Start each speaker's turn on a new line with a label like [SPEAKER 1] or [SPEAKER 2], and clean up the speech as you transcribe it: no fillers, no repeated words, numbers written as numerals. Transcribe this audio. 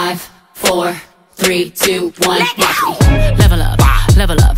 [SPEAKER 1] 5, 4, 3, 2, 1, watch me. Level up, level up.